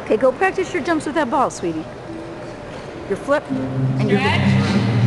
Okay, go practice your jumps with that ball, sweetie. Your flip and your... Stretch.